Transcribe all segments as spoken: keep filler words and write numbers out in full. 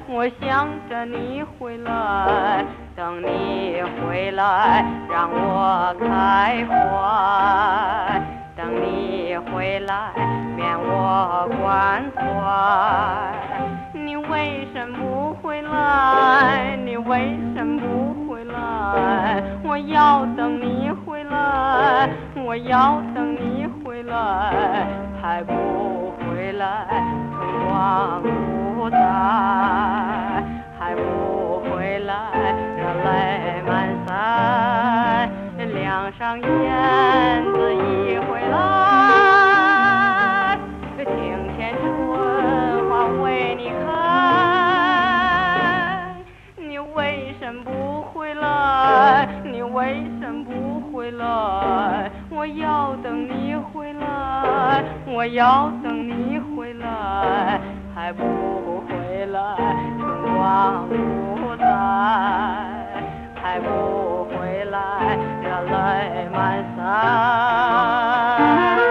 我想着你回来，等你回来让我开怀，等你回来免我关怀。你为什么不回来？你为什么不回来？我要等你回来，我要等你回来，还不回来，春光不再，还不回来，热泪满腮，梁上燕子一回来，庭前春花为你开，你为什么不回来？你为什么不回来？我要等你回来，我要等你回来，还不回来，春光不再，还不回来，热泪满腮。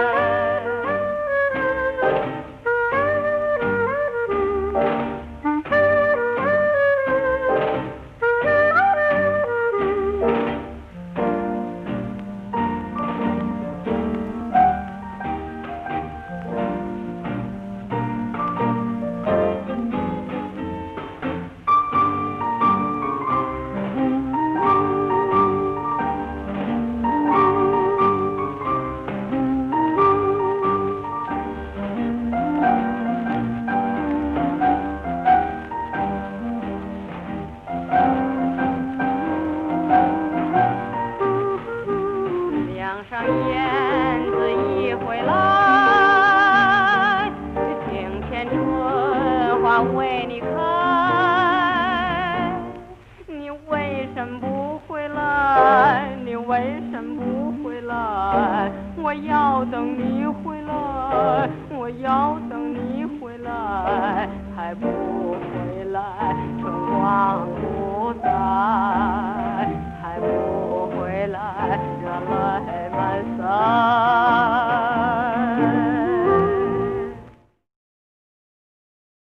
上燕子一回来，庭前春花为你开，你为什么不回来？你为什么不回来？我要等你回来，我要等你回来，